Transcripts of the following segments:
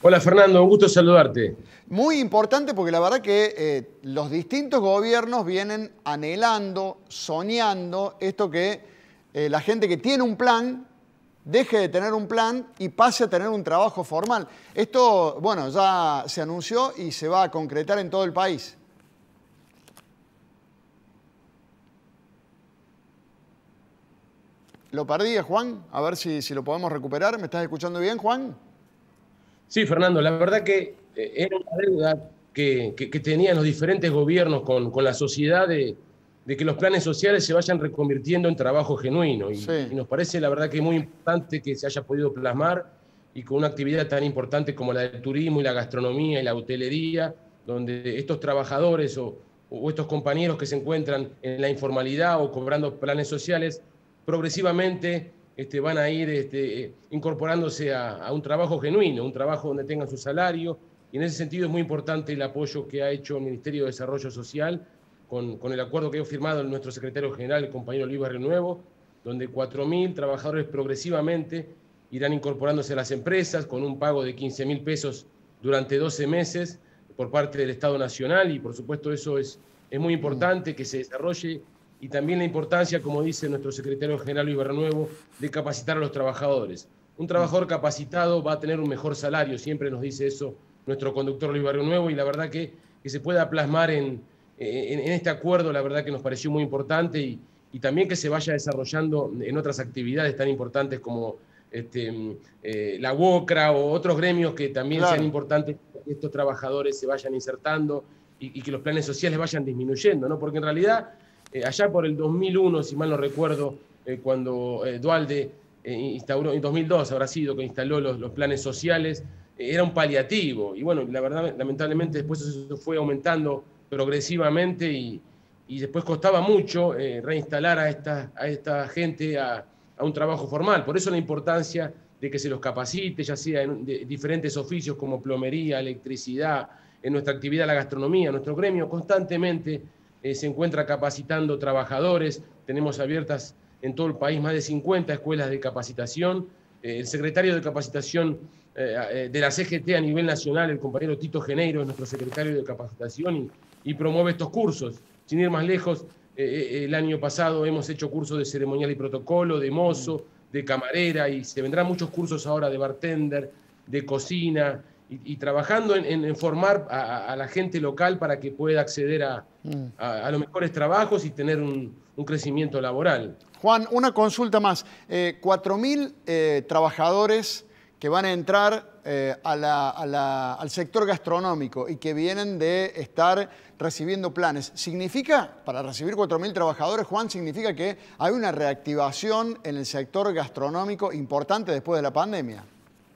Hola Fernando, un gusto saludarte. Muy importante porque la verdad que los distintos gobiernos vienen anhelando, soñando esto que la gente que tiene un plan deje de tener un plan y pase a tener un trabajo formal. Esto, bueno, ya se anunció y se va a concretar en todo el país. Lo perdí, Juan. A ver si lo podemos recuperar. ¿Me estás escuchando bien, Juan? Sí, Fernando, la verdad que era una deuda que tenían los diferentes gobiernos con la sociedad de que los planes sociales se vayan reconvirtiendo en trabajo genuino. Y Sí. nos parece, la verdad, que es muy importante que se haya podido plasmar y con una actividad tan importante como la del turismo y la gastronomía y la hotelería, donde estos trabajadores o estos compañeros que se encuentran en la informalidad o cobrando planes sociales, progresivamente van a ir incorporándose a un trabajo genuino, un trabajo donde tengan su salario, y en ese sentido es muy importante el apoyo que ha hecho el Ministerio de Desarrollo Social con el acuerdo que ha firmado nuestro secretario general, el compañero Luis Barrio Nuevo, donde 4.000 trabajadores progresivamente irán incorporándose a las empresas con un pago de 15.000 pesos durante 12 meses por parte del Estado Nacional, y por supuesto eso es muy importante que se desarrolle, y también la importancia, como dice nuestro secretario general Luis Barrenuevo, de capacitar a los trabajadores. Un trabajador capacitado va a tener un mejor salario, siempre nos dice eso nuestro conductor Luis Barrenuevo, y la verdad que se pueda plasmar en este acuerdo, la verdad que nos pareció muy importante, y también que se vaya desarrollando en otras actividades tan importantes como la UOCRA o otros gremios que también sean Claro. importantes para que estos trabajadores se vayan insertando y que los planes sociales vayan disminuyendo, ¿no? Porque en realidad allá por el 2001, si mal no recuerdo, cuando Dualde instauró, en 2002 habrá sido que instaló los planes sociales, era un paliativo. Y bueno, la verdad, lamentablemente después eso fue aumentando progresivamente, y después costaba mucho reinstalar a esta gente a un trabajo formal. Por eso la importancia de que se los capacite, ya sea en diferentes oficios como plomería, electricidad, en nuestra actividad la gastronomía. Nuestro gremio constantemente se encuentra capacitando trabajadores. Tenemos abiertas en todo el país más de 50 escuelas de capacitación. El secretario de capacitación de la CGT a nivel nacional, el compañero Tito Geneiro, es nuestro secretario de capacitación y promueve estos cursos. Sin ir más lejos, el año pasado hemos hecho cursos de ceremonial y protocolo, de mozo, de camarera, y se vendrán muchos cursos ahora de bartender, de cocina, y trabajando en formar a la gente local para que pueda acceder a los mejores trabajos y tener un crecimiento laboral. Juan, una consulta más. 4.000 trabajadores que van a entrar al sector gastronómico y que vienen de estar recibiendo planes. ¿Significa, para recibir 4.000 trabajadores, Juan, significa que hay una reactivación en el sector gastronómico importante después de la pandemia?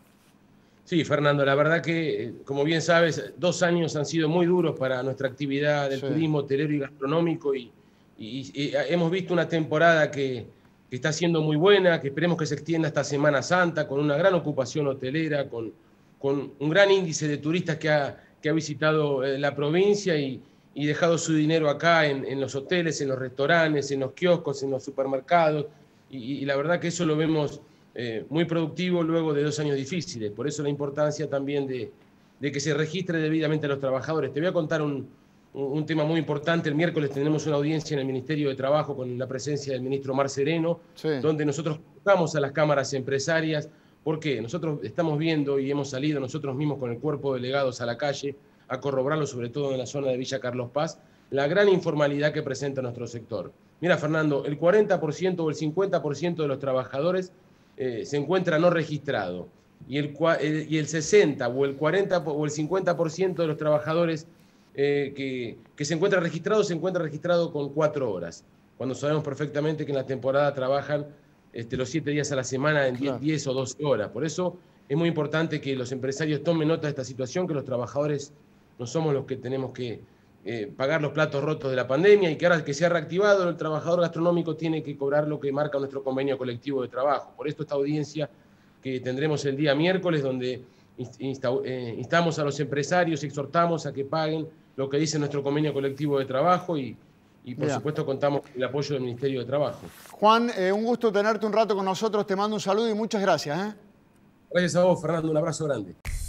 Sí, Fernando, la verdad que, como bien sabes, 2 años han sido muy duros para nuestra actividad del turismo hotelero y gastronómico, y hemos visto una temporada que está siendo muy buena, que esperemos que se extienda hasta Semana Santa, con una gran ocupación hotelera, con un gran índice de turistas que ha visitado la provincia y dejado su dinero acá en los hoteles, en los restaurantes, en los kioscos, en los supermercados, y la verdad que eso lo vemos muy productivo luego de 2 años difíciles. Por eso la importancia también de que se registre debidamente a los trabajadores. Te voy a contar un tema muy importante. El miércoles tenemos una audiencia en el Ministerio de Trabajo con la presencia del ministro Omar Sereno, donde nosotros convocamos a las cámaras empresarias, porque nosotros estamos viendo y hemos salido nosotros mismos con el cuerpo de delegados a la calle a corroborarlo, sobre todo en la zona de Villa Carlos Paz, la gran informalidad que presenta nuestro sector. Mira, Fernando, el 40% o el 50% de los trabajadores se encuentra no registrado, y el 60 o el 40 o el 50% de los trabajadores que se encuentra registrado con 4 horas, cuando sabemos perfectamente que en la temporada trabajan los 7 días a la semana en 10 o 12 horas. Por eso es muy importante que los empresarios tomen nota de esta situación, que los trabajadores no somos los que tenemos que pagar los platos rotos de la pandemia, y que ahora que se ha reactivado, el trabajador gastronómico tiene que cobrar lo que marca nuestro convenio colectivo de trabajo. Por esto esta audiencia que tendremos el día miércoles, donde instamos a los empresarios y exhortamos a que paguen lo que dice nuestro convenio colectivo de trabajo, y por supuesto contamos con el apoyo del Ministerio de Trabajo. Juan, un gusto tenerte un rato con nosotros, te mando un saludo y muchas gracias. Gracias a vos, Fernando, un abrazo grande.